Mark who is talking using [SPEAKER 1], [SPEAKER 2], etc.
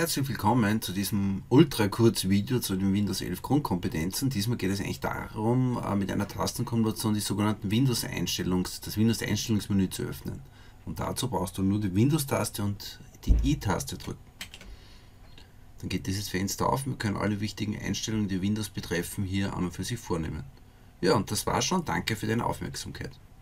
[SPEAKER 1] herzlich willkommen zu diesem ultra kurzen Video zu den Windows 11 Grundkompetenzen. Diesmal geht es eigentlich darum, mit einer Tastenkombination die sogenannten das Windows-Einstellungsmenü zu öffnen. Und dazu brauchst du nur die Windows-Taste und die I-Taste drücken. Dann geht dieses Fenster auf. Wir können alle wichtigen Einstellungen, die Windows betreffen, hier an und für sich vornehmen. Ja, und das war's schon. Danke für deine Aufmerksamkeit.